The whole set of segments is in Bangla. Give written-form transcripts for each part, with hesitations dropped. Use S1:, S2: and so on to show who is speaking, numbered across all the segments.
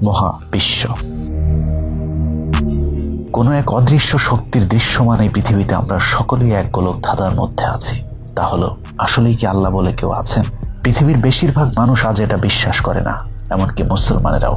S1: মহাবিশ্ব। কোনো এক অদৃশ্য শক্তির দৃশ্যমান এই পৃথিবীতে আমরা সকলেই এক গোলক ধাঁধার মধ্যে আছি। তা হলো, আসলেই কি আল্লাহ বলে কেউ আছেন? পৃথিবীর বেশিরভাগ মানুষ আজ এটা বিশ্বাস করে না, এমনকি মুসলমানেরাও।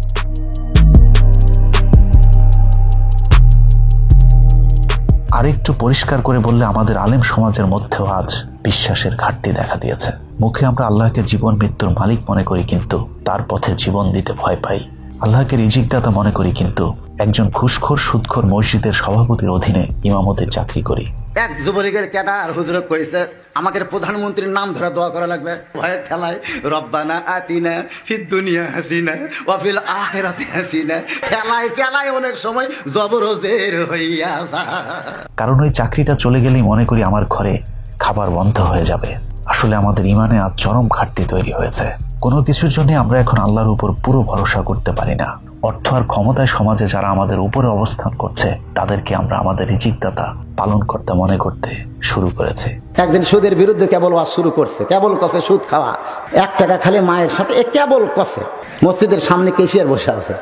S1: আরেকটু পরিষ্কার করে বললে, আমাদের আলেম সমাজের মধ্যেও আজ বিশ্বাসের ঘাটতি দেখা দিয়েছে। মুখে আমরা আল্লাহকে জীবন মৃত্যুর মালিক মনে করি, কিন্তু তার পথে জীবন দিতে ভয় পাই। আল্লাহকে রিজিকদাতা মনে করি, কিন্তু একজন ঘুষখোর সুদখোর মসজিদের সভাপতির অধীনে ইমামতের চাকরি করি।
S2: এক যুবলীগের ক্যাডা আর হুজুরত করেছে, আমাকে প্রধানমন্ত্রীর নাম ধরে দোয়া করা লাগবে। ভয়ের ঠেলায় রব্বানা আতিনা ফিদ দুনিয়া হাসিনা ওয়া ফিল আখিরাতি হাসিনা ঠেলায় ফেলায় অনেক সময় জবরজের হইয়া যায়।
S1: কারণ ওই চাকরিটা চলে গেলেই মনে করি আমার ঘরে খাবার বন্ধ হয়ে যাবে। আসলে আমাদের ইমানে আজ চরম ঘাটতি তৈরি হয়েছে। কোনো কিছুর জন্য আমরা এখন আল্লাহর উপর পুরো ভরসা করতে পারি না। অর্থ আর ক্ষমতায় সমাজে যারা আমাদের উপরে অবস্থান করছে, তাদেরকে আমরা আমাদের রিজিকদাতা পালন করতে মনে করতে শুরু করেছে।
S2: একদিন সুদের বিরুদ্ধে কেবল ওয়াজ শুরু করছে, কেবল কষে সুদ খাওয়া, 1 টাকা খালি মায়ের সাথে কেবল কষে। মসজিদের সামনে কেশিয়ার বসে আছে,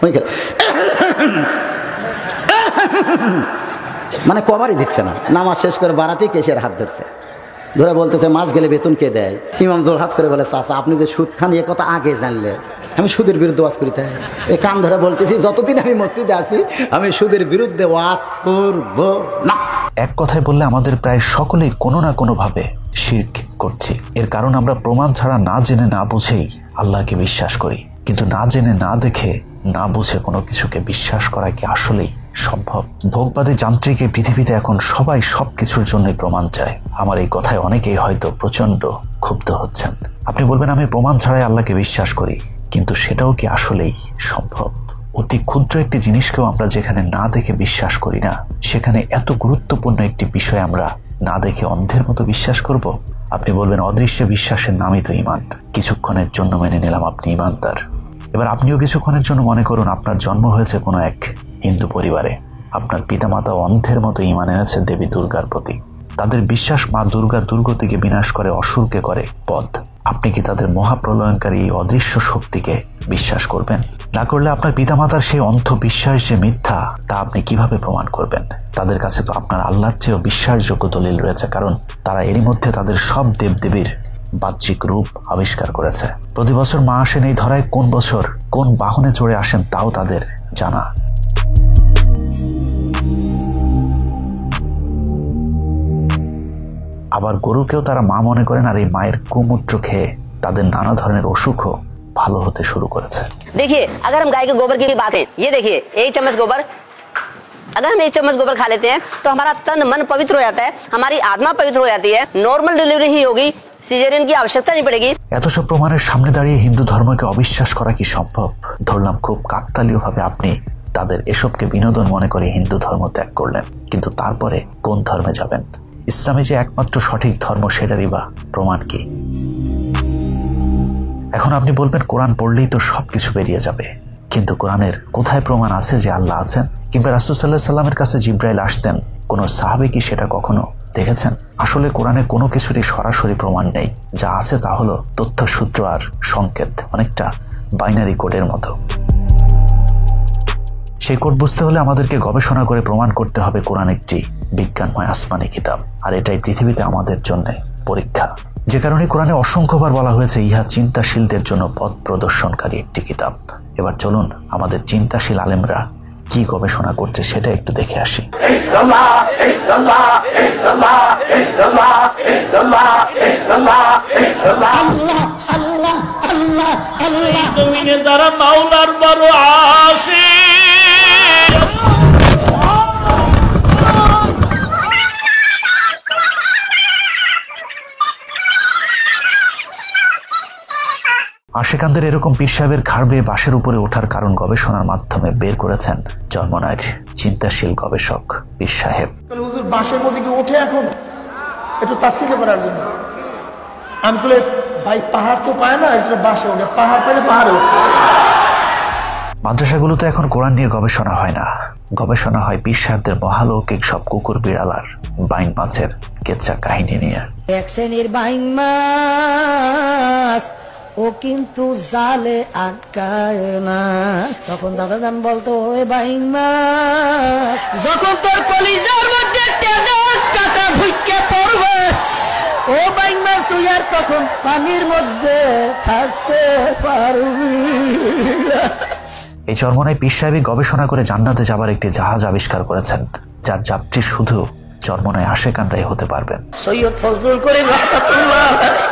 S2: মানে কভারই দিচ্ছে না। নামাজ শেষ করে বাড়াতেই কেশিয়ার হাত ধরছে, ধরে বলতেছে মাস গেলে বেতন কে দেয়? ইমাম জোর হাত করে বলে, চাচা আপনি যে সুদ খান এ কথা আগে জানলে। আমি সুদের বিরুদ্ধে ওয়াজ করি, তাই এই কান ধরে বলতেছি যতদিন আমি মসজিদে আছি আমি সুদের বিরুদ্ধে ওয়াজ করব না।
S1: এক কথায় বললে আমাদের প্রায় সকলেই কোনো না কোনো ভাবে শিরক করছি। এর কারণ আমরা প্রমাণ ছাড়া, না জেনে না বুঝেই আল্লাহকে বিশ্বাস করি। কিন্তু না জেনে না দেখে না বুঝে কোনো কিছুকে বিশ্বাস করা কি আসলেই সম্ভব? ভোগবাদী যান্ত্রিক এই পৃথিবীতে এখন সবাই সবকিছুর জন্যই প্রমাণ চায়। আমার এই কথায় অনেকেই হয়তো প্রচন্ড ক্ষুব্ধ হচ্ছেন। আপনি বলবেন আমি প্রমাণ ছাড়াই আল্লাহকে বিশ্বাস করি, কিন্তু সেটাও কি আসলেই সম্ভব? অতি ক্ষুদ্র একটি জিনিসকেও আমরা যেখানে না দেখে বিশ্বাস করি না, সেখানে এত গুরুত্বপূর্ণ একটি বিষয় আমরা না দেখে অন্ধের মতো বিশ্বাস করব? আপনি বলবেন অদৃশ্য বিশ্বাসের নামই তো ঈমান। কিছুক্ষণের জন্য মেনে নিলাম আপনি ঈমানদার। এবার আপনিও কিছুক্ষণের জন্য মনে করুন আপনার জন্ম হয়েছে কোনো এক হিন্দু পরিবারে। আপনার পিতামাতা অন্ধের মতো ঈমান এনেছে দেবী দুর্গার প্রতি। তাদের বিশ্বাস মা দুর্গা দুর্গতিকে বিনাশ করে, অসুরকে করে বধ। আপনি কি তাদের মহাপ্রলয়নকারী এই অদৃশ্য শক্তিকে বিশ্বাস করবেন? না করলে আপনার পিতামাতার সেই অন্ধ বিশ্বাস যে মিথ্যা, তা আপনি কিভাবে প্রমাণ করবেন? তাদের কাছে তো আপনার আল্লাহর চেয়েও বিশ্বাসযোগ্য দলিল রয়েছে, কারণ তারা এরই মধ্যে তাদের সব দেবদেবীর বাহ্যিক রূপ আবিষ্কার করেছে। প্রতি বছর মা আসেন এই ধরায়, কোন বছর কোন বাহনে চড়ে আসেন তাও তাদের জানা। আবার গরুকেও তারা মা মনে করেন, আর এই মায়ের কুমূত্র খেয়ে তাদের নানা ধরনের অসুখও ভালো হতে শুরু করেছে।
S3: देखिए, अगर हम गाय के गोबर की भी बात है, ये देखिए 1 चम्मच गोबर, अगर हम 1 चम्मच गोबर खा लेते हैं तो हमारा तन मन पवित्र हो जाता है, हमारी आत्मा पवित्र हो जाती है, नॉर्मल डिलीवरी ही होगी, सिजेरियन की आवश्यकता नहीं पड़ेगी।
S1: এত সব প্রমাণের সামনে দাঁড়িয়ে হিন্দু ধর্মকে অবিশ্বাস করা কি সম্ভব? ধরলাম খুব কাকতালীয় ভাবে আপনি তাদের এসবকে বিনোদন মনে করে হিন্দু ধর্ম ত্যাগ করলেন, কিন্তু তারপরে কোন ধর্মে যাবেন? ইসলামে যে একমাত্র সঠিক ধর্ম, সেটারই বা প্রমাণ কি? এখন আপনি বলবেন কোরআন পড়লেই তো সবকিছু বেরিয়ে যাবে, কিন্তু কোরআনের কোথায় প্রমাণ আছে যে আল্লাহ আছেন? কিংবা রাসূল সাল্লাল্লাহু আলাইহি সাল্লামের কাছে জিবরাইল আসতেন, কোন সাহাবী কি সেটা কখনো দেখেছেন? আসলে কোরআনে কোনো কিছুরই সরাসরি প্রমাণ নেই। যা আছে তা হলো তথ্যসূত্র আর সংকেত, অনেকটা বাইনারি কোডের মতো। সেই কোড বুঝতে হলে আমাদেরকে গবেষণা করে প্রমাণ করতে হবে কোরআন একটি বিজ্ঞানময় আসমানি কিতাব, আর এটাই পৃথিবীতে আমাদের জন্য পরীক্ষা। যে কারণে কোরআনে অসংখ্যবার বলা হয়েছে ইহা চিন্তাশীলদের জন্য পথ প্রদর্শনকারী একটি কিতাব। এবার চলুন আমাদের চিন্তাশীল আলেমরা কি গবেষণা করছে সেটা একটু দেখে আসি।
S4: যারা মাওলার বড় আশিক,
S1: আশিকানদের এরকম পীর সাহেবের ঘাড় বেয়ে বাঁশের উপরে ওঠার কারণ গবেষণার মাধ্যমে বের করেছেন জন্মনায়ক চিন্তাশীল গবেষক পীর সাহেব।
S5: হুজুর বাঁশের মধ্যে কি ওঠে এখন একটু তাসিকে করার জন্য? আমি বলে ভাই পাহাড় তো পায় না, এটা বাঁশে ওঠে, পাহাড় পেলে পাহাড়ে ওঠে।
S1: মাদ্রাসাগুলোতে এখন কোরআন নিয়ে গবেষণা হয় না, গবেষণা হয় পীর সাহেবদের মহালৌকিক সব কুকুর বিড়াল আর বাইং মাছের কেচ্চা কাহিনী নিয়ে।
S6: এক শ্রেণীর বাইং মাছ
S4: ও কিন্তু জালে আটকায় না। তখন দাদা জান বলতো, ওই বাইমা যখন তোর কলিজার মধ্যে কাটা ভুইকে পড়বে, ও বাইমা তুই আর তখন পানির মধ্যে থাকতে পারবি।
S1: এই চরমনায় পীর সাহেব গবেষণা করে জান্নাতে যাবার একটি জাহাজ আবিষ্কার করেছেন, যার যাত্রী শুধু চরমনায় আশেকানরাই হতে পারবেন।
S4: সৈয়দ ফজলুল করিম রাহমাতুল্লাহ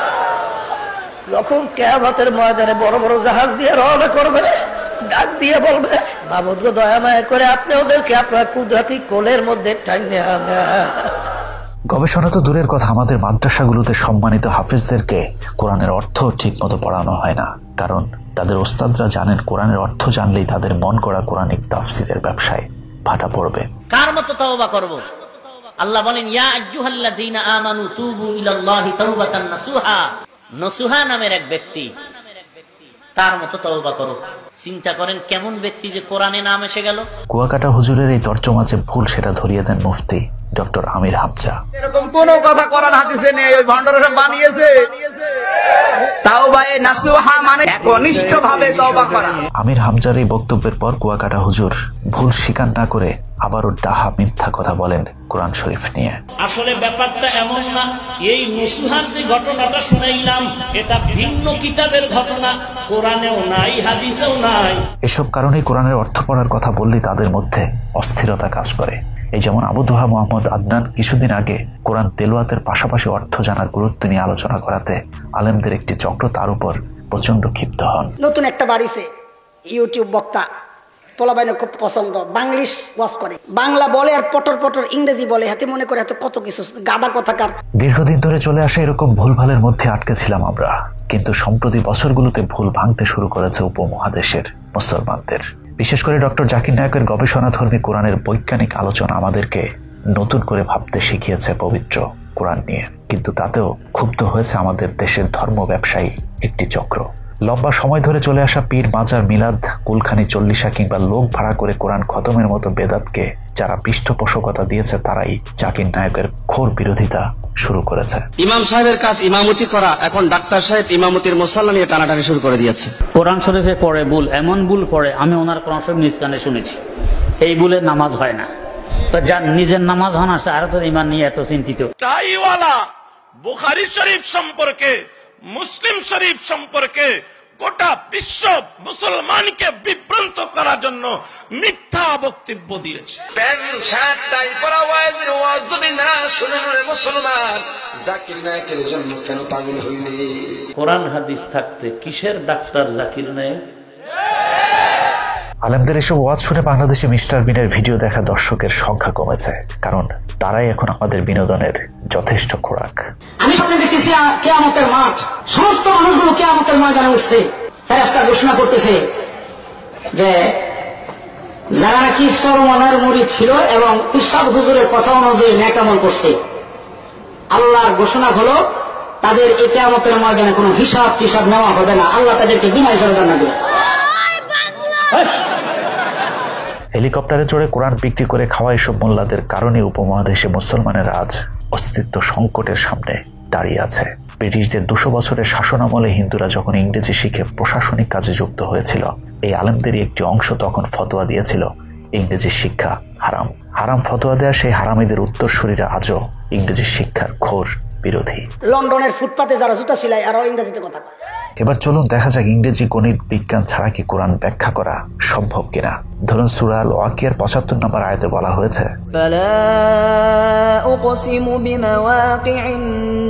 S4: যখন কিয়ামতের ময়দানে বড় বড় জাহাজ দিয়ে রওনা করবে, ডাক দিয়ে বলবে, মাবুদ গো দয়া মায়া করে আপনি ওদেরকে আপনার কুদরতি কোলের মধ্যে টাইনে আনেন।
S1: গবেষণা তো দূরের কথা, আমাদের মাদ্রাসাগুলোতে সম্মানিত হাফেজদেরকে কোরআনের অর্থ ঠিক মতো পড়ানো হয় না, কারণ তাদের ওস্তাদরা জানেন কোরআনের অর্থ জানলেই তাদের মন গড়া কোরআনিক তাফসিরের ব্যবসায় ভাটা পড়বে।
S6: কার মতো তওবা করব? আল্লাহ বলেন, ইয়া আইয়ুহাল্লাযীনা আমানু তুবু ইলাল্লাহি তাওবাতান নাসুহা। নসুহা নামের এক ব্যক্তি, তার মতো তওবা করো। চিন্তা করেন কেমন ব্যক্তি যে কোরআনে নাম এসে গেল।
S1: কুয়াকাটা হুজুরের এই তর্জমা যে ভুল, সেটা ধরিয়ে দেন মুফতি ডক্টর আমির হামজা।
S7: এরকম কোন কথা কোরআন হাদিসে নেই, ওই ভণ্ডরা সব বানিয়েছে। তাওবা এ নাসুহা মানে একনিষ্ঠভাবে তওবা করা।
S1: আমির হামজার এই বক্তব্যের পর কুয়াকাটা হুজুর ভুল স্বীকার না করে আবারও ডাহা মিথ্যা কথা বলেন কোরআন শরীফ নিয়ে।
S6: আসলে ব্যাপারটা এমন না, এই নসুহার যে ঘটনাটা শুনাইলাম এটা ভিন্ন কিতাবের ঘটনা, কোরআনেও নাই, হাদিসেও নাই।
S1: এসব কারণেই কোরআনের অর্থ পড়ার কথা বললেই তাদের মধ্যে অস্থিরতা কাজ করে। এই যেমন আবু দুহা মোহাম্মদ আদনান কিছুদিন আগে কোরআন তেলাওয়াতের পাশাপাশি অর্থ জানার গুরুত্ব নিয়ে আলোচনা করাতে আলেমদের একটি চক্র তার উপর প্রচন্ড ক্ষিপ্ত হন।
S8: নতুন একটা বাড়িছে ইউটিউব বক্তা, পোলাবাইনে খুব পছন্দ, বাংলিশ ওয়াজ করে, বাংলা বলে আর পটর পটর ইংরেজি বলে, হাতে মনে করে হাতে কত কিছু গাদা কথাকার।
S1: দীর্ঘদিন ধরে চলে আসা এরকম ভুলভালের মধ্যে আটকে ছিলাম আমরা, কিন্তু সম্প্রতি বছরগুলোতে ভুল ভাঙতে শুরু করেছে উপমহাদেশের মুসলমানদের। বিশেষ করে ডক্টর জাকির নায়কের গবেষণাধর্মী কোরআনের বৈজ্ঞানিক আলোচনা আমাদেরকে নতুন করে ভাবতে শিখিয়েছে পবিত্র কোরআন নিয়ে, কিন্তু তাতেও ক্ষুব্ধ হয়েছে আমাদের দেশের ধর্ম ব্যবসায়ী একটি চক্র। লম্বা সময় ধরে চলে আসা পীর, মাজার, মিলাদ, কুলখানি, চল্লিশা কিংবা লোক ভাড়া করে কোরআন খতমের মতো বেদাতকে যারা পৃষ্ঠপোষকতা দিয়েছে, তারাই জাকির নায়কের ঘোর বিরোধিতা শুরু করেছে।
S9: ইমাম সাহেবের কাজ ইমামতি করা, এখন ডাক্তার সাহেব ইমামতির মশাল্লা নিয়ে টানাটানি শুরু করে দিয়েছে।
S10: কোরআন শরীফে পড়ে ভুল, এমন ভুল পড়ে আমি ওনার কোরআন শরীফ নিজ কানে শুনেছি, এই ভুলে নামাজ হয় না। তো যার নিজের নামাজ হয় না, সে আরো তো ইমান নিয়ে এত চিন্তিত।
S11: টাইওয়ালা বুখারী শরীফ সম্পর্কে, মুসলিম শরীফ সম্পর্কে গোটা বিশ্ব মুসলমানকে বিভ্রান্ত করার জন্য মিথ্যা বক্তব্য দিয়েছে।
S7: প্যান্ট শার্ট টাই পরা ওয়াজের ওয়াজ যদি না শুনে মুসলমান, জাকির নায়কের জন্য কেন পাগল হইলে?
S6: কোরআন হাদিস থাকতে কিসের ডাক্তার জাকির নায়ক?
S1: আলেমদের এসব ওয়াজ শুনে বাংলাদেশে মিস্টার বিনের ভিডিও দেখা দর্শকের সংখ্যা কমেছে, কারণ তারাই এখন আমাদের বিনোদনের যথেষ্ট খোরাক।
S4: আমি স্বপ্নে দেখতেছি কিয়ামতের মাঠ, সমস্ত মানুষগুলো কিয়ামতের ময়দানে উঠছে, ফেরেশতা ঘোষণা করতেছে যে যারা নাকি সরমনার মুরিদ ছিল এবং ইরশাদ হুজুরের কথা অনুযায়ী নেক আমল করছে, আল্লাহর ঘোষণা হলো তাদের এই কিয়ামতের ময়দানে কোনো হিসাব টিসাব নেওয়া হবে না, আল্লাহ তাদেরকে বিনা হিসাবে জান্নাত দেবে।
S1: হেলিকপ্টারে চড়ে কোরআন বিক্রি করে খাওয়া এসব মোল্লাদের কারণে উপমহাদেশে মুসলমানের আজ অস্তিত্ব সংকটের সামনে দাঁড়িয়ে আছে। ব্রিটিশদের 200 বছরের শাসনামলে হিন্দুরা যখন ইংরেজি শিখে প্রশাসনিক কাজে যুক্ত হয়েছিল, এই আলেমদেরই একটি অংশ তখন ফতোয়া দিয়েছিল ইংরেজি শিক্ষা হারাম। হারাম ফতোয়া দেয়া সেই হারামিদের উত্তরসূরিরা আজও ইংরেজি শিক্ষার ঘোর বিরোধী।
S8: লন্ডনের ফুটপাতে যারা জুতা সিলায় আর ইংরেজিতে কথা কয়।
S1: এবার চলুন দেখা যাক ইংরেজি, গণিত, বিজ্ঞান ছাড়া কি কোরআন ব্যাখ্যা করা সম্ভব কিনা। ধরুন সূরা আল ওয়াকিয়ার 75 নম্বর আয়াতে বলা হয়েছে,
S12: ফালা উকসিমু বিমাওয়াকিউন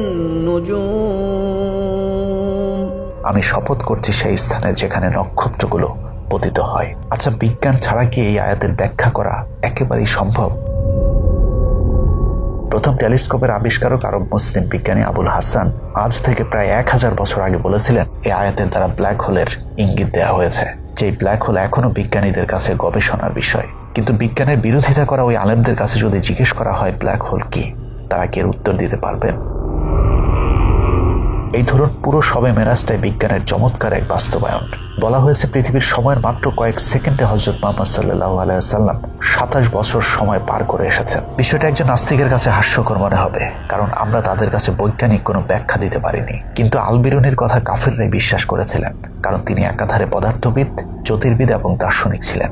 S12: নুজুম,
S1: আমি শপথ করছি সেই স্থানের যেখানে নক্ষত্রগুলো পতিত হয়। আচ্ছা, বিজ্ঞান ছাড়া কি এই আয়াতের ব্যাখ্যা করা একেবারেই সম্ভব? প্রথম টেলিস্কোপের আবিষ্কারক আরব মুসলিম বিজ্ঞানী আবুল হাসান আজ থেকে প্রায় 1000 বছর আগে বলেছিলেন, এই আয়াতের দ্বারা ব্ল্যাক হোলের ইঙ্গিত দেওয়া হয়েছে। যে ব্ল্যাক হোল এখনো বিজ্ঞানীদের কাছে গবেষণার বিষয়, কিন্তু বিজ্ঞানের বিরোধিতা করা ওই আলেমদের কাছে যদি জিজ্ঞেস করা হয় ব্ল্যাক হোল কি, তারা কি এর উত্তর দিতে পারবেন? এই ধরুন পুরো শবে মেরাজটাই বিজ্ঞানের চমৎকার এক বাস্তবায়ন। বলা হয়েছে পৃথিবীর সময়ের মাত্র কয়েক সেকেন্ডে হযরত মুহাম্মদ সাল্লাল্লাহু আলাইহি ওয়াসাল্লাম 27 বছর সময় পার করে এসেছেন। বিষয়টা একজন নাস্তিকের কাছে হাস্যকর মনে হবে, কারণ আমরা তাদের কাছে বৈজ্ঞানিক কোনো ব্যাখ্যা দিতে পারিনি। কিন্তু আল বিরুনির কথা কাফিররাই বিশ্বাস করেছিলেন, কারণ তিনি একাধারে পদার্থবিদ, জ্যোতির্বিদ এবং দার্শনিক ছিলেন।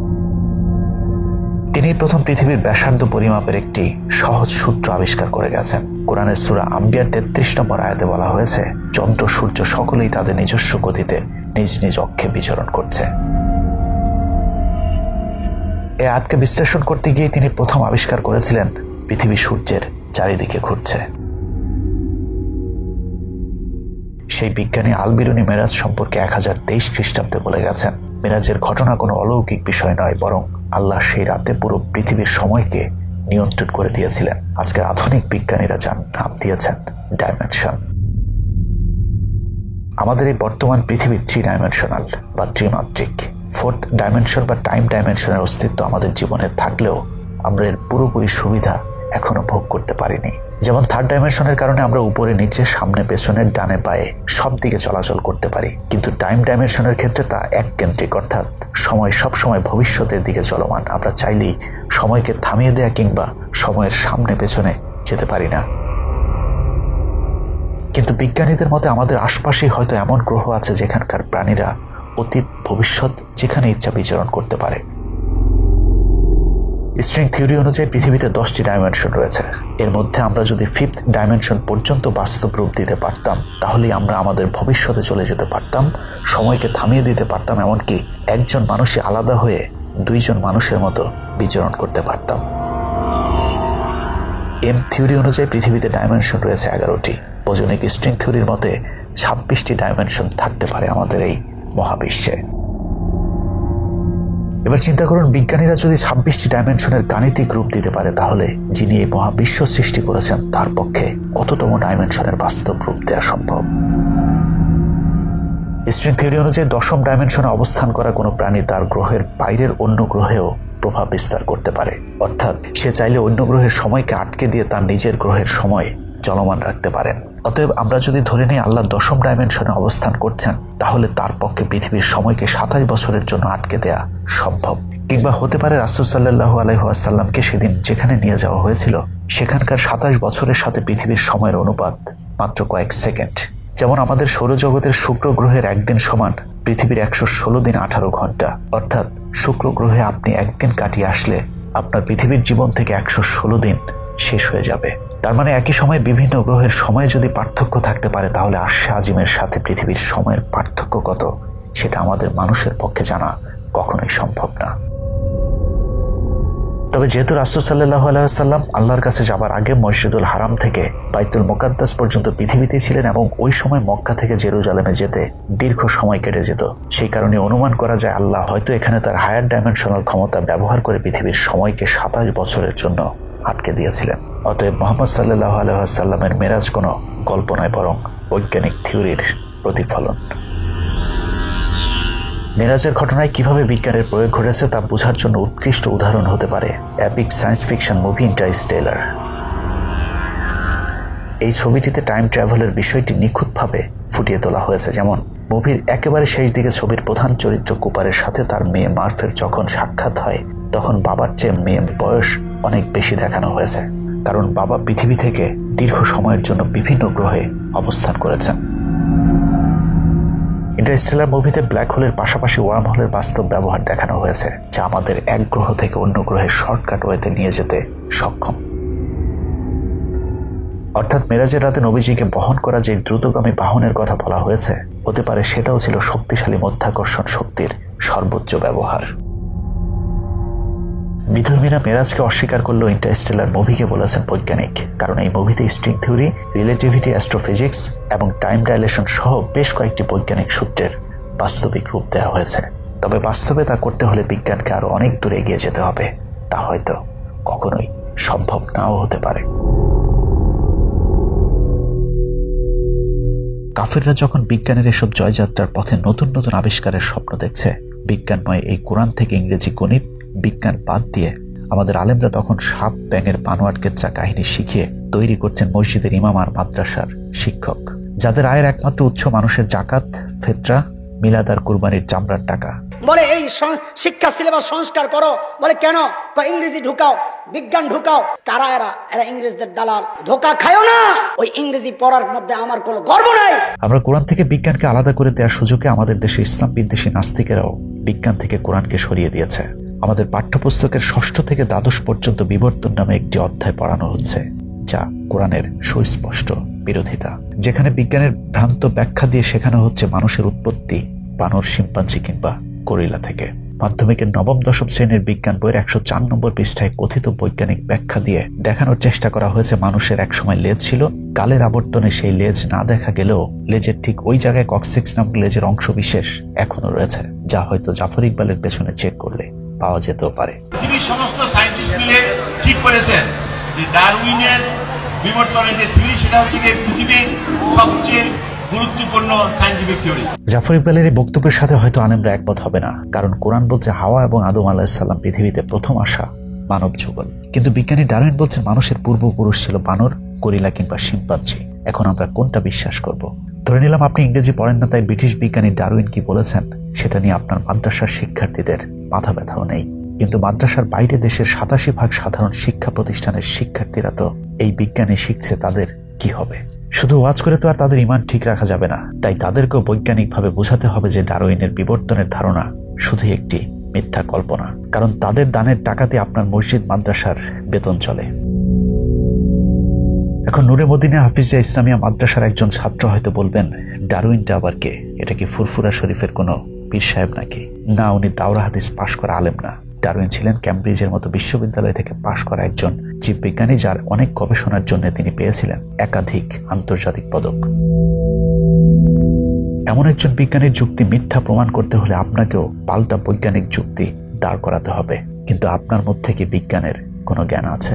S1: তিনি প্রথম পৃথিবীর ব্যাসার্ধ পরিমাপের একটি সহজ সূত্র আবিষ্কার করে গেছেন। কোরআনের সূরা আম্বিয়ার 33 নম্বর আয়াতে বলা হয়েছে, চন্দ্র সূর্য সকলেই তাদের নিজস্ব গতিতে নিজ নিজ অক্ষে বিচরণ করছে। এই আয়াতকে বিশ্লেষণ করতে গিয়ে তিনি প্রথম আবিষ্কার করেছিলেন পৃথিবী সূর্যের চারিদিকে ঘুরছে। সেই বিজ্ঞানী আল বিরুনি মেরাজ সম্পর্কে 1023 খ্রিস্টাব্দে বলে গেছেন, মেরাজের ঘটনা কোনো অলৌকিক বিষয় নয়, বরং আল্লাহ সেই রাতে পুরো পৃথিবীর সময়কে নিয়ন্ত্রণ করে দিয়েছিলেন। আজকের আধুনিক বিজ্ঞানীরা যার নাম দিয়েছেন ডাইমেনশন। আমাদের এই বর্তমান পৃথিবী 3 ডাইমেনশনাল বা ত্রিমাত্রিক। 4th ডাইমেনশন বা টাইম ডাইমেনশনের অস্তিত্ব আমাদের জীবনে থাকলেও আমরা এর পুরোপুরি সুবিধা এখনো ভোগ করতে পারিনি। যেমন 3rd ডাইমেনশনের কারণে আমরা উপরে নিচে সামনে পেছনে ডানে বায়ে সব দিকে চলাচল করতে পারি, কিন্তু টাইম ডাইমেনশনের ক্ষেত্রে তা এককেন্দ্রিক, অর্থাৎ সময় সব সময় ভবিষ্যতের দিকে চলমান। আমরা চাইলেই সময়কে থামিয়ে দেয়া কিংবা সময়ের সামনে পেছনে যেতে পারি না। কিন্তু বিজ্ঞানীদের মতে আমাদের আশপাশেই হয়তো এমন গ্রহ আছে যেখানকার প্রাণীরা অতীত ভবিষ্যৎ যেখানে ইচ্ছা বিচরণ করতে পারে। স্ট্রিং থিওরি অনুযায়ী পৃথিবীতে 10টি ডাইমেনশন রয়েছে। এর মধ্যে আমরা যদি 5th ডাইমেনশন পর্যন্ত বাস্তব রূপ দিতে পারতাম, তাহলেই আমরা আমাদের ভবিষ্যতে চলে যেতে পারতাম, সময়কে থামিয়ে দিতে পারতাম, এমনকি একজন মানুষই আলাদা হয়ে 2 জন মানুষের মতো বিচরণ করতে পারতাম। এম থিওরি অনুযায়ী পৃথিবীতে ডাইমেনশন রয়েছে 11টি। বৈজ্ঞানিক স্ট্রিং থিওরির মতে 26টি ডাইমেনশন থাকতে পারে আমাদের এই মহাবিশ্বে। এবার চিন্তা করুন, বিজ্ঞানীরা যদি 26টি ডাইমেনশনের গাণিতিক রূপ দিতে পারে, তাহলে যিনি এই মহাবিশ্ব সৃষ্টি করেছেন তার পক্ষে কততম ডাইমেনশনের বাস্তব রূপ দেওয়া সম্ভব? স্ট্রিং থিওরি অনুযায়ী 10ম ডাইমেনশনে অবস্থান করা কোনো প্রাণী তার গ্রহের বাইরের অন্য গ্রহেও প্রভাব বিস্তার করতে পারে, অর্থাৎ সে চাইলে অন্য গ্রহের সময়কে আটকে দিয়ে তার নিজের গ্রহের সময় চলমান রাখতে পারেন। অতএব আমরা যদি ধরে নিই আল্লাহ 10ম ডাইমেনশনে অবস্থান করছেন, তাহলে তার পক্ষে পৃথিবীর সময়কে 27 বছরের জন্য আটকে দেয়া সম্ভব। কিংবা হতে পারে রাসূল সাল্লাল্লাহু আলাইহি ওয়াসাল্লামকে সেদিন যেখানে নিয়ে যাওয়া হয়েছিল সেখানকার 27 বছরের সাথে পৃথিবীর সময়ের অনুপাত মাত্র কয়েক সেকেন্ড। যেমন আমাদের সৌরজগতের শুক্র গ্রহের একদিন সমান পৃথিবীর 116 দিন 18 ঘন্টা, অর্থাৎ শুক্র গ্রহে আপনি একদিন কাটিয়ে আসলে আপনার পৃথিবীর জীবন থেকে 116 দিন শেষ হয়ে যাবে। তার মানে একই সময়ে বিভিন্ন গ্রহের সময়ে যদি পার্থক্য থাকতে পারে, তাহলে আরশে আজিমের সাথে পৃথিবীর সময়ের পার্থক্য কত সেটা আমাদের মানুষের পক্ষে জানা কখনোই সম্ভব না। তবে যেহেতু রাসূল সাল্লাল্লাহু আলাইহি ওয়াসাল্লাম আল্লাহর কাছে যাবার আগে মসজিদুল হারাম থেকে বাইতুল মুকাদ্দাস পর্যন্ত পৃথিবীতেই ছিলেন এবং ওই সময় মক্কা থেকে জেরুজালেমে যেতে দীর্ঘ সময় কেটে যেত, সেই কারণে অনুমান করা যায় আল্লাহ হয়তো এখানে তার হায়ার ডাইমেনশনাল ক্ষমতা ব্যবহার করে পৃথিবীর সময়কে 27 বছরের জন্য আটকে দিয়েছিলেন। অতএব মুহাম্মদ সাল্লাল্লাহু আলাইহি ওয়াসাল্লামের মেরাজ কোনো গল্প নয়, বরং বৈজ্ঞানিক থিওরির প্রতিফলন। মেরাজের ঘটনায় কিভাবে বিজ্ঞানের প্রয়োগ ঘটেছে তা বোঝার জন্য উৎকৃষ্ট উদাহরণ হতে পারে epic science fiction movie Interstellar. এই ছবিটিতে টাইম ট্রাভেলের বিষয়টি নিখুঁতভাবে ফুটিয়ে তোলা হয়েছে। যেমন মুভির একেবারে শেষ দিকে ছবির প্রধান চরিত্র কুপারের সাথে তার মেয়ে মার্ফের যখন সাক্ষাৎ হয়, তখন বাবার চেয়ে মেয়ের বয়স অনেক বেশি দেখানো হয়েছে, কারণ বাবা পৃথিবী থেকে দীর্ঘ সময়ের জন্য বিভিন্ন গ্রহে অবস্থান করেছেন। ইন্টারস্টেলার মুভিতে ব্ল্যাক হোলের পাশাপাশি ওয়ার্ম হোলের বাস্তব ব্যবহার দেখানো হয়েছে, যা আমাদের এক গ্রহ থেকে অন্য গ্রহের শর্টকাট ওয়েতে নিয়ে যেতে সক্ষম। অর্থাৎ মেরাজের রাতে নবীজিকে বহন করা যে দ্রুতগামী বাহনের কথা বলা হয়েছে, হতে পারে সেটাও ছিল শক্তিশালী মধ্যাকর্ষণ শক্তির সর্বোচ্চ ব্যবহার। বিধর্মীরা মেরাজকে অস্বীকার করলেও ইন্টারস্টেলার মুভিকে বলেছেন বৈজ্ঞানিক, কারণ এই মুভিতে স্ট্রিং থিওরি, রিলেটিভিটি, অ্যাস্ট্রোফিজিক্স এবং টাইম ডাইলেশন সহ বেশ কয়েকটি বৈজ্ঞানিক সূত্রের বাস্তবিক রূপ দেওয়া হয়েছে। তবে বাস্তবে তা করতে হলে বিজ্ঞানকে আরো অনেক দূরে এগিয়ে যেতে হবে, তা হয়তো কখনোই সম্ভব নাও হতে পারে। কাফিররা যখন বিজ্ঞানের এসব জয়যাত্রার পথে নতুন নতুন আবিষ্কারের স্বপ্ন দেখছে, বিজ্ঞানময় এই কোরআন থেকে ইংরেজি গণিত বিজ্ঞান বাদ দিয়ে আমাদের আলেমরা তখন সাপ ব্যাঙের পানোয়াট কেচ্চা কাহিনী শিখিয়ে তৈরি করছেন মসজিদের ইমাম আর মাদ্রাসার শিক্ষক। যাদের আয়ের একমাত্র উৎস মানুষের জাকাত, ফিতরা, মিলাদ আর কুরবানির চামড়ার টাকা।
S8: বলে এই শিক্ষা সিলেবাস সংস্কার করো, বলে কেন? ইংরেজি ঢুকাও, বিজ্ঞান ঢুকাও। কারা এরা? এরা ইংরেজদের দালাল। ধোকা খায়ও না, ওই ইংরেজি পড়ার মধ্যে আমার কোনো গর্ব নাই।
S1: আমরা কোরআন থেকে বিজ্ঞানকে আলাদা করে দেওয়ার সুযোগে আমাদের দেশে ইসলাম বিদ্বেষী নাস্তিকেরাও বিজ্ঞান থেকে কোরআনকে সরিয়ে দিয়েছে। আমাদের পাঠ্যপুস্তকের ৬ষ্ঠ থেকে দ্বাদশ পর্যন্ত বিবর্তন নামে একটি অধ্যায় পড়ানো হচ্ছে, যা কোরআনের সুস্পষ্ট বিরোধিতা। যেখানে বিজ্ঞানের ভ্রান্ত ব্যাখ্যা দিয়ে শেখানো হচ্ছে মানুষের উৎপত্তি বানর, শিম্পাঞ্জি কিংবা গরিলা থেকে। মাধ্যমিকের নবম দশম শ্রেণীর বিজ্ঞান বইয়ের ১০৪ নম্বর পৃষ্ঠায় কথিত বৈজ্ঞানিক ব্যাখ্যা দিয়ে দেখানোর চেষ্টা করা হয়েছে মানুষের একসময় লেজ ছিল, কালের আবর্তনে সেই লেজ না দেখা গেলেও লেজের ঠিক ওই জায়গায় কক্সিক্স নামক লেজের অংশ বিশেষ এখনো রয়েছে, যা হয়তো জাফর ইকবালের পেছনে চেক করলে পাওয়া যেতেও পারে।
S11: পৃথিবীর সমস্ত সায়েন্টিস্ট মিলে ঠিক করেছেন যে ডারউইনের বিবর্তনের যে থিওরি, সেটা হচ্ছে পৃথিবীর সবচেয়ে গুরুত্বপূর্ণ সায়েন্টিফিক থিওরি।
S1: জাফর ইকবালের এই বক্তব্যের সাথে হয়তো আলেমরা একমত হবে না, কারণ কোরআন বলছে হাওয়া এবং আদম আলাইহিস সালাম পৃথিবীতে প্রথম আসা মানব যুগল। কিন্তু বিজ্ঞানী ডারউইন বলছেন মানুষের পূর্বপুরুষ ছিল বানর, গরিলা কিংবা শিম্পাঞ্জি। এখন আমরা কোনটা বিশ্বাস করব? ধরে নিলাম আপনি ইংরেজি পড়েন না, তাই ব্রিটিশ বিজ্ঞানী ডারউইন কি বলেছেন সেটা নিয়ে আপনার মাদ্রাসার শিক্ষার্থীদের মাথা ব্যথাও নেই। কিন্তু মাদ্রাসার বাইরে দেশের ৮৭% সাধারণ শিক্ষা প্রতিষ্ঠানের শিক্ষার্থীরা তো এই বিজ্ঞানে শিখছে, তাদের কি হবে? শুধু ওয়াজ করে তো আর তাদের ঈমান ঠিক রাখা যাবে না, তাই তাদেরকেও বৈজ্ঞানিকভাবে বোঝাতে হবে যে ডারউইনের বিবর্তনের ধারণা শুধু একটি মিথ্যা কল্পনা, কারণ তাদের দানের টাকাতে আপনার মসজিদ মাদ্রাসার বেতন চলে। এখন নূরে মদিনা হাফিজিয়া ইসলামিয়া মাদ্রাসার একজন ছাত্র হয়তো বলবেন, ডারউইনটা আবার কে? এটা কি ফুরফুরা শরীফের কোনো পীর সাহেব নাকি? না, উনি দাওরা হাদিস পাশ করা আলেম না। ডারউইন ছিলেন ক্যামব্রিজের মতো বিশ্ববিদ্যালয় থেকে পাশ করা একজন জীববিজ্ঞানী, যার অনেক গবেষণার জন্য তিনি পেয়েছিলেন একাধিক আন্তর্জাতিক পদক। এমন একজন বিজ্ঞানীর যুক্তি মিথ্যা প্রমাণ করতে হলে আপনাকেও পাল্টা বৈজ্ঞানিক যুক্তি দাঁড় করাতে হবে। কিন্তু আপনার মধ্যে কি বিজ্ঞানের কোনো জ্ঞান আছে?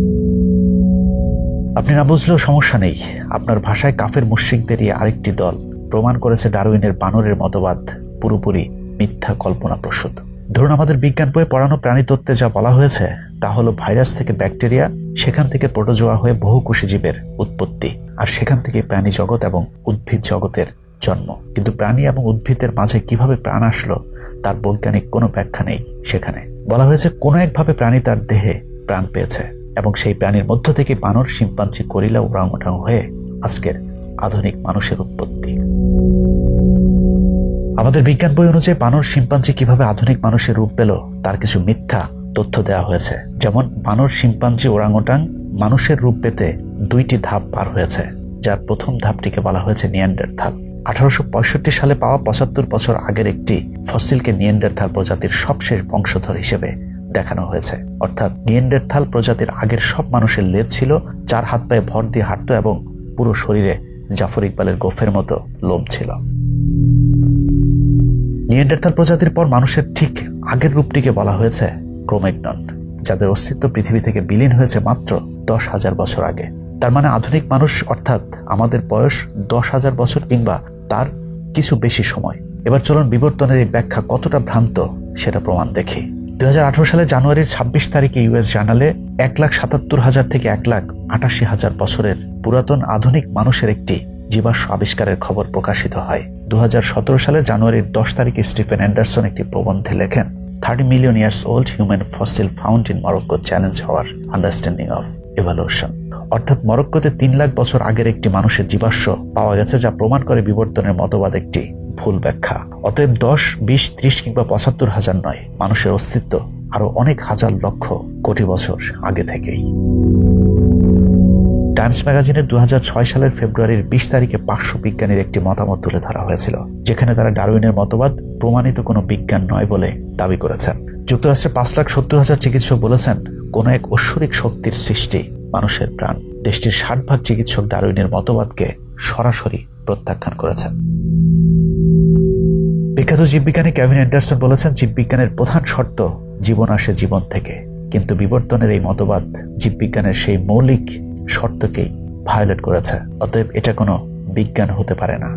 S1: আপনি না বুঝলেও সমস্যা নেই। আপনার ভাষায় কাফের মুশরিকদেরই আরেকটি দল প্রমাণ করেছে ডারউইনের বানরের মতবাদ পুরোপুরি মিথ্যা কল্পনা প্রসূত। ধরুন, আমাদের বিজ্ঞান বইয়ে পড়ানো প্রাণীতত্ত্বে যা বলা হয়েছে তা হলো ভাইরাস থেকে ব্যাকটেরিয়া, সেখান থেকে প্রোটোজোয়া হয়ে বহুকোষী জীবের উৎপত্তি, আর সেখান থেকে প্রাণী জগৎ এবং উদ্ভিদ জগতের জন্ম। কিন্তু প্রাণী এবং উদ্ভিদের মাঝে কিভাবে প্রাণ আসলো তার বৈজ্ঞানিক কোনো ব্যাখ্যা নেই। সেখানে বলা হয়েছে কোনো একভাবে প্রাণী তার দেহে প্রাণ পেয়েছে এবং সেই প্রাণীর মধ্য থেকে বানর, শিম্পাঞ্জি, গরিলা, ওরাংওটাং হয়ে আজকের আধুনিক মানুষের উৎপত্তি। আমাদের বিজ্ঞান বই অনুযায়ী বানর, শিম্পাঞ্জি কিভাবে আধুনিক মানুষের রূপ পেল তার কিছু মিথ্যা তথ্য দেওয়া হয়েছে। যেমন বানর, শিম্পাঞ্জি, ওরাংওটাং মানুষের রূপ পেতে 2টি ধাপ পার হয়েছে, যার প্রথম ধাপটিকে বলা হয়েছে নিয়ান্ডারথাল। 1865 সালে পাওয়া 75 বছর আগের একটি ফসিলকে নিয়ান্ডারথাল প্রজাতির সবশেষ বংশধর হিসেবে দেখানো হয়েছে। অর্থাৎ নিয়ান্ডারথাল প্রজাতির আগের সব মানুষের লেজ ছিল, 4 হাত পায়ে ভর দিয়ে হাঁটত এবং পুরো শরীরে জাফর ইকবালের গোফের মতো লোম ছিল। নিয়ান্ডারথাল প্রজাতির পর মানুষের ঠিক আগের রূপটিকে বলা হয়েছে ক্রোম্যাগনন, যাদের অস্তিত্ব পৃথিবী থেকে বিলীন হয়েছে মাত্র 10,000 বছর আগে। তার মানে আধুনিক মানুষ অর্থাৎ আমাদের বয়স 10,000 বছর কিংবা তার কিছু বেশি সময়। এবার চলুন বিবর্তনের এই ব্যাখ্যা কতটা ভ্রান্ত সেটা প্রমাণ দেখি। 2018 সালের জানুয়ারির 26 তারিখে ইউএস জার্নালে 1,77,000 থেকে 1,88,000 বছরের পুরাতন আধুনিক মানুষের একটি জীবাশ্ম আবিষ্কারের খবর প্রকাশিত হয়। 2017 সালের জানুয়ারির 10 তারিখে স্টিফেন অ্যান্ডারসন একটি প্রবন্ধে লেখেন, 30 million years old human fossil found in Morocco challenge our understanding of evolution। অর্থাৎ মরক্কোতে 3 লাখ বছর আগের একটি মানুষের জীবাশ্ম পাওয়া গেছে, যা প্রমাণ করে বিবর্তনের মতবাদ একটি ভুল ব্যাখ্যা। অতএব 10, 20, 30 কিংবা 75,000 নয়, মানুষের অস্তিত্ব আরো অনেক হাজার লক্ষ কোটি বছর আগে থেকেই। টাইমস ম্যাগাজিনের 2006 সালের ফেব্রুয়ারির 20 তারিখে 500 বিজ্ঞানীর একটি মতামত তুলে ধরা হয়েছিল, যেখানে তারা ডারউইনের মতবাদ প্রমাণিত কোনো বিজ্ঞান নয় বলে দাবি করেছেন। যুক্তরাষ্ট্রের 5,70,000 চিকিৎসক বলেছেন কোনো এক ঐশ্বরিক শক্তির সৃষ্টি মানুষের প্রাণ। দেশটির 60% চিকিৎসক ডারউইনের মতবাদকে সরাসরি প্রত্যাখ্যান করেছেন। বিখ্যাত জীববিজ্ঞানী কেভিন অ্যান্ডারসন বলেছেন, জীববিজ্ঞানের প্রধান শর্ত জীবন আসে জীবন থেকে, কিন্তু বিবর্তনের এই মতবাদ জীববিজ্ঞানের সেই মৌলিক শর্তকেই ভায়োলেট করেছে। অতএব এটা কোনো বিজ্ঞান হতে পারে না।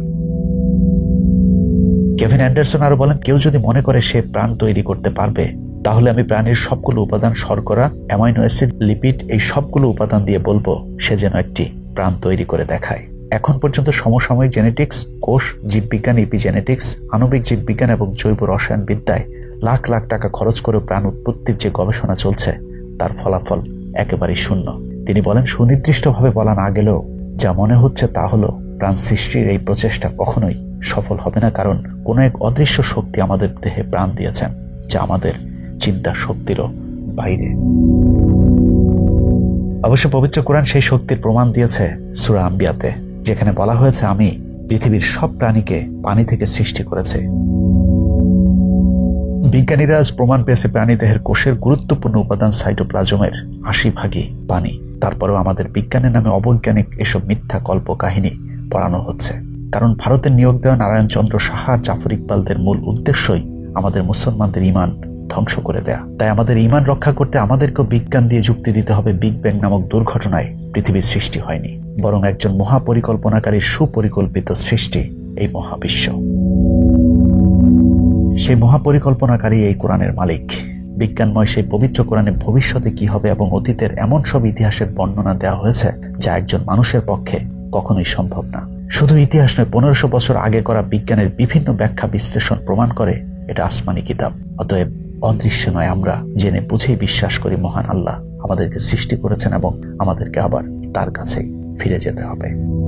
S1: কেভিন অ্যান্ডারসন আরো বলেন, কেউ যদি মনে করে সে প্রাণ তৈরি করতে পারবে, তাহলে আমি প্রাণীর সবগুলো উপাদান, শর্করা, অ্যামাইনো অ্যাসিড, লিপিড, এই সবগুলো উপাদান দিয়ে বলবো সে যেন একটি প্রাণ তৈরি করে দেখায়। এখন পর্যন্ত সমসাময়িক জেনেটিক্স, কোষ জীববিজ্ঞান, ইপিজেনেটিক্স, আণবিক জীববিজ্ঞান এবং জৈব রসায়ন বিদ্যায় লাখ লাখ টাকা খরচ করে প্রাণ উৎপত্তির যে গবেষণা চলছে তার ফলাফল একেবারেই শূন্য। তিনি বলেন, সুনির্দিষ্টভাবে বলা না গেলেও যা মনে হচ্ছে তা হলো প্রাণ সৃষ্টির এই প্রচেষ্টা কখনোই সফল হবে না, কারণ কোনো এক অদৃশ্য শক্তি আমাদের দেহে প্রাণ দিয়েছেন যা আমাদের চিন্তা শক্তিরও বাইরে। অবশ্য পবিত্র কোরআন সেই শক্তির প্রমাণ দিয়েছে সূরা আম্বিয়াতে, যেখানে বলা হয়েছে, আমি পৃথিবীর সব প্রাণীকে পানি থেকে সৃষ্টি করেছি। বিজ্ঞানীরা আজ প্রমাণ পেয়েছে প্রাণীদেহের কোষের গুরুত্বপূর্ণ উপাদান সাইটোপ্লাজমের 80% পানি। তারপরেও আমাদের বিজ্ঞানের নামে অবৈজ্ঞানিক এসব মিথ্যা কল্প কাহিনী পড়ানো হচ্ছে, কারণ ভারতের নিয়োগ দেওয়া নারায়ণ চন্দ্র সাহা আর জাফর ইকবালদের মূল উদ্দেশ্যই আমাদের মুসলমানদের ঈমান ধ্বংস করে দেয়া। তাই আমাদের ঈমান রক্ষা করতে আমাদেরকেও বিজ্ঞান দিয়ে যুক্তি দিতে হবে বিগ ব্যাং নামক দুর্ঘটনায় পৃথিবীর সৃষ্টি হয়নি, বরং একজন মহাপরিকল্পনাকারীর সুপরিকল্পিত সৃষ্টি এই মহাবিশ্ব। সেই মহাপরিকল্পনাকারী এই কোরআনের মালিক। বিজ্ঞানময় সেই পবিত্র কোরআনে ভবিষ্যতে কি হবে এবং অতীতের এমন সব ইতিহাসের বর্ণনা দেওয়া হয়েছে যা একজন মানুষের পক্ষে কখনোই সম্ভব না। শুধু ইতিহাস নয়, 1500 বছর আগে করা বিজ্ঞানের বিভিন্ন ব্যাখ্যা বিশ্লেষণ প্রমাণ করে এটা আসমানি কিতাব। অতএব অদৃশ্য নয়, আমরা জেনে বুঝেই বিশ্বাস করি মহান আল্লাহ আমাদেরকে সৃষ্টি করেছেন এবং আমাদেরকে আবার তার কাছেই ফিরে যেতে হবে।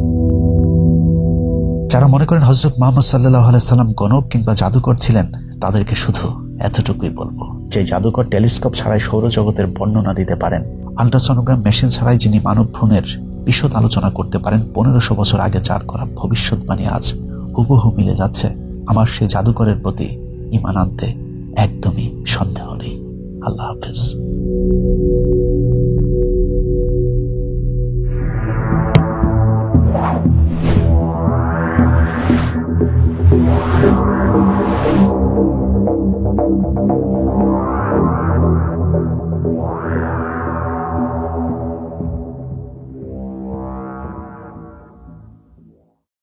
S1: যারা মনে করেন হযরত মুহাম্মদ সাল্লাল্লাহু আলাইহি সাল্লাম গণক কিংবা জাদুকর ছিলেন, তাদেরকে শুধু এতটুকুই বলবো যে জাদুকর টেলিস্কোপ ছাড়াই সৌরজগতের বর্ণনা দিতে পারেন, আল্ট্রাসনোগ্রাম মেশিন ছাড়াই যিনি মানব ভ্রূণের বিশদ আলোচনা করতে পারেন, 1500 বছর আগে যার করা ভবিষ্যৎবাণী আজ হুবহু মিলে যাচ্ছে, আমার সেই জাদুকরের প্রতি ঈমান আনতে একদমই সন্দেহ নেই। আল্লাহ হাফেজ।
S12: Thank you.